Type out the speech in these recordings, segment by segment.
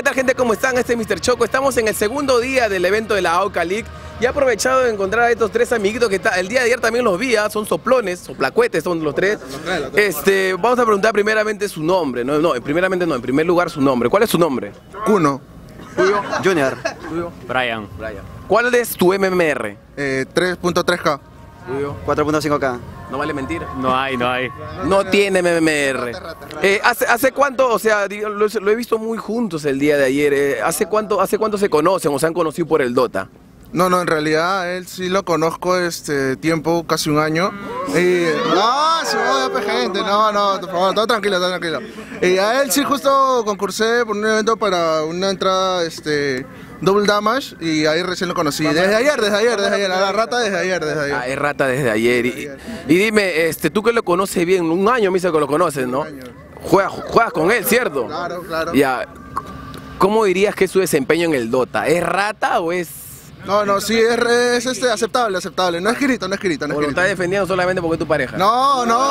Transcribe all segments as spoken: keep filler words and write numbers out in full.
¿qué tal, gente? ¿Cómo están? Este es mister Choco. Estamos en el segundo día del evento de la A O C A League y he aprovechado de encontrar a estos tres amiguitos que está, el día de ayer también los vi, ¿eh? Son soplones, soplacuetes, son los tres. Este, vamos a preguntar primeramente su nombre. No, no, primeramente no, en primer lugar su nombre. ¿Cuál es su nombre? Kuno. ¿Tuyo? Junior. ¿Tuyo? Brian. Brian. ¿Cuál es tu M M R? Eh, tres punto tres K. ¿Tuyo? cuatro punto cinco K. No vale mentir. No hay, no hay. No tiene M M R. Eh, ¿hace, ¿Hace cuánto, o sea, lo, lo he visto muy juntos el día de ayer, eh, ¿hace cuánto, hace cuánto se conocen o se han conocido por el Dota? No, no, en realidad él sí lo conozco este tiempo, casi un año. Y, no, sí, no, gente, no, no, por favor, todo tranquilo, todo tranquilo. Y a él sí justo concursé por un evento para una entrada, este, Double Damage, y ahí recién lo conocí. Desde ayer, desde ayer, desde ayer, a la rata desde ayer, desde ayer. Ah, es rata desde ayer. Y, y dime, este, tú que lo conoces bien, un año me dice que lo conoces, ¿no? Juegas, juegas con él, ¿cierto? Claro, claro. Ya, ¿cómo dirías que es su desempeño en el Dota? ¿Es rata o es...? No, no, sí, es, es este, aceptable, aceptable. No es girito, no es girito, no es ¿O lo girito. estás defendiendo solamente porque es tu pareja? No, no.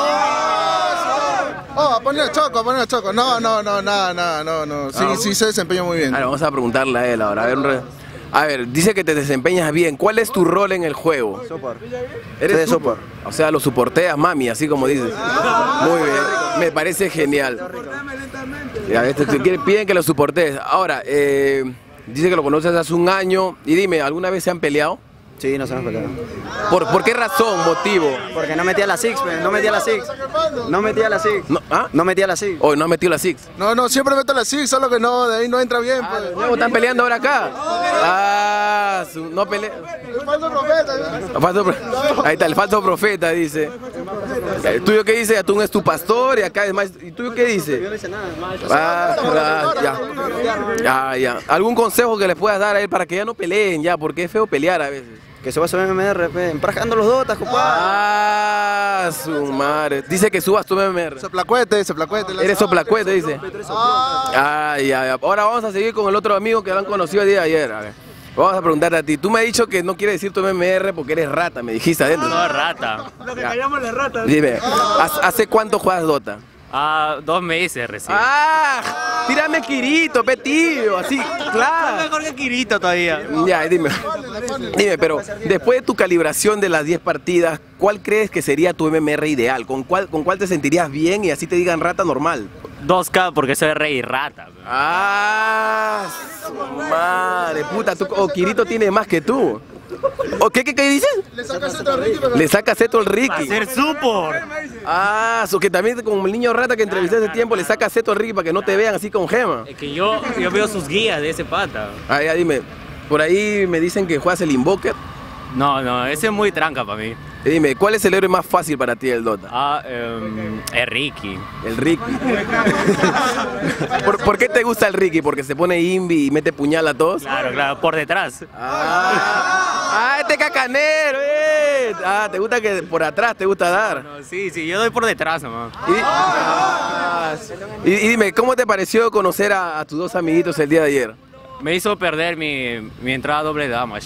Oh, a poner a Choco, a poner a Choco. No, no, no, nada, nada, no, no. Sí, Ah, sí se desempeña muy bien. Ahora vamos a preguntarle a él ahora. A ver, un re- a ver, dice que te desempeñas bien. ¿Cuál es tu rol en el juego? Support. ¿Eres de support? support. O sea, lo soporteas, mami, así como dices. Muy bien, me parece genial. Ya, este, te quiere- piden que lo soportes. Ahora, eh, dice que lo conoces hace un año. Y dime, ¿alguna vez se han peleado? Sí, no se nos peleó. ¿Por, ¿por qué razón, motivo? Porque no metía la six, pues, no metía la six. No metía la six. No, ¿ah? No metía la six. Hoy no has metido la six. No, no, siempre meto la SIG, solo que no, de ahí no entra bien. Pues. Luego están peleando ahora acá. Ah, su- no pelea. El falso profeta. El falso pro- Ahí está, el falso profeta, dice. ¿El tuyo qué dice? Atún es tu pastor y acá es más. ¿Y tuyo qué dice? No dice nada, más. Ah, ah, ya. Ya, ya. ¿Algún consejo que les puedas dar a él para que ya no peleen ya? Porque es feo pelear a veces. Que suba su M M R, pues, emprajando los dotas, compadre. Ah, su madre. Dice que subas tu M M R. Soplacuete, soplacuete. Eres soplacuete, dice. Ah, ya, ya. Ahora vamos a seguir con el otro amigo que lo han conocido el día de ayer. A ver. Vamos a preguntarte a ti. Tú me has dicho que no quieres decir tu M M R porque eres rata, me dijiste adentro. No, rata. Lo que callamos las ratas. Dime, ¿hace hace cuánto juegas Dota? Ah, dos meses recién. ¡Ah! Tírame Kirito, petillo, así, claro. Mejor que Kirito todavía. Ya, dime. Dime, pero después de tu calibración de las diez partidas, ¿cuál crees que sería tu M M R ideal? ¿Con cuál, con cuál te sentirías bien y así te digan rata normal? dos K porque soy rey rata. ¡Ah! Su madre, puta, tú, o Kirito tiene más que tú. ¿O qué, qué, qué dices? Le sacas esto a Ricky, pero... Le saca seto al Ricky. Ser support. Ah, so que también como el niño rata que entrevisté hace tiempo le saca seto al Ricky para que no te vean así con gema. Es que yo, yo veo sus guías de ese pata. Ah, ya dime, por ahí me dicen que juegas el Invoker. No, no, ese es muy tranca para mí. Y dime, ¿cuál es el héroe más fácil para ti del Dota? Ah, um, es Ricky. El Ricky. ¿Por, ¿Por qué te gusta el Ricky? ¿Porque se pone imbi y mete puñal a todos? Claro, claro, por detrás. Ah, ah, este cacanero, eh. Ah, ¿te gusta que por atrás te gusta dar? No, sí, sí, yo doy por detrás nomás. Y, ah, y- y dime, ¿cómo te pareció conocer a, a tus dos amiguitos el día de ayer? Me hizo perder mi, mi entrada doble damage.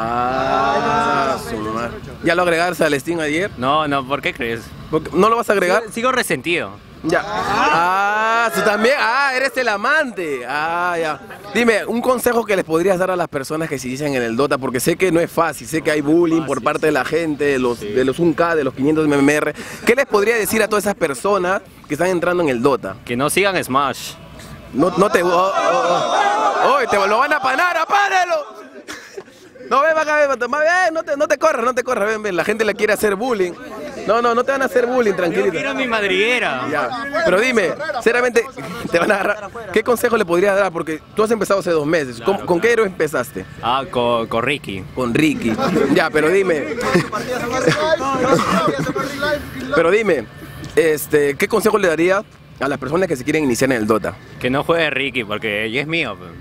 Ah, su madre. ¿Ya lo agregaste al Steam ayer? No, no, ¿por qué crees? ¿Por qué- ¿No lo vas a agregar? Sigo, sigo resentido. Ya. Ah, tú también. Ah, eres el amante. Ah, ya. Dime, un consejo que les podrías dar a las personas que se inician en el Dota, porque sé que no es fácil, sé que hay bullying por parte de la gente, de los, de los un K, de los quinientos M M R. ¿Qué les podría decir a todas esas personas que están entrando en el Dota? Que no sigan Smash. No, no te... Oh, oh, oh. ¡Oy, te lo van a panar! ¡Apárelo! No, ven acá, ven, ven, ven, no te, no te corras, no te corras, ven, ven, la gente le quiere hacer bullying. No, no, no te van a hacer bullying, Yo tranquilito. quiero mi madriguera. Ya, pero dime, sinceramente, te van a agarrar. ¿Qué consejo le podrías dar? Porque tú has empezado hace dos meses. ¿Con, ¿con qué héroe empezaste? Ah, con, con Ricky. Con Ricky. Ya, pero dime. Pero dime, este, ¿qué consejo le darías a las personas que se quieren iniciar en el Dota? Que no juegue Ricky porque ya es mío. Pues.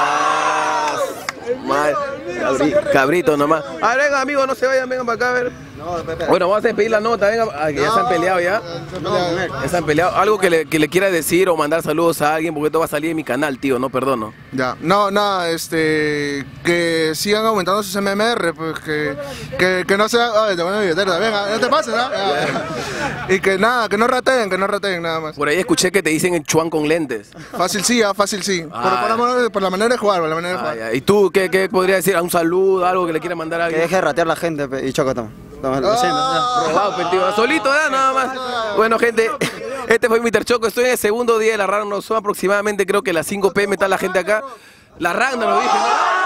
Ah, madre, cabri- cabrito nomás. A ver, venga, amigo, no se vayan, vengan para acá a ver. No, Pepe. Bueno, vamos a despedir la nota, venga, ah, que ya se han peleado ya. Ya se han peleado. Algo que le, que le quiera decir o mandar saludos a alguien, porque esto va a salir en mi canal, tío, no perdono. Ya, no, nada, este, que sigan aumentando sus M M R, pues que, que, que no sea, ay, te voy a mi billetera, venga, no te pases, ¿no? Ya. Y que nada, que no rateen, que no rateen nada más. Por ahí escuché que te dicen el chuan con lentes. Fácil sí, ah, fácil sí, por, Ah. por, por la manera de jugar, por la manera de Ah, jugar. ya. ¿Y tú qué, qué podrías decir? ¿Un saludo, algo que le quiera mandar a Que alguien? deje de ratear la gente pe, y choca, toma. Toma, lo siento, ya. Robado, pues, tío. Solito, ¿eh? Nada más. Bueno, gente, este fue míster Choco. Estoy en el segundo día de la Ragnar. Son aproximadamente, creo que las cinco pm está la gente acá. La Ragnar, lo dije, ¿no?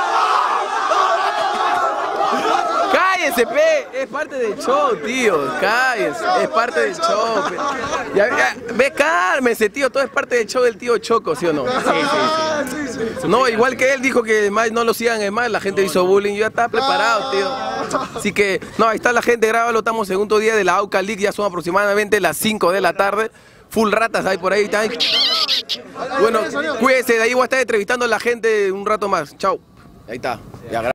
¡Cállense, pe! Es parte del show, tío. Cállense. Es parte del show, pe. Ya, ya, ve, cálmense, tío. Todo es parte del show del tío Choco, ¿sí o no? Sí, sí, sí. No, igual que él dijo que más no lo sigan en más, la gente hizo bullying. Yo ya estaba preparado, tío. Así que, no, ahí está la gente, grábalo. Estamos en segundo día de la AUCA League. Ya son aproximadamente las cinco de la tarde. Full ratas hay por ahí. Están... Bueno, cuídense. De ahí voy a estar entrevistando a la gente un rato más. Chau. Ahí está. Ya,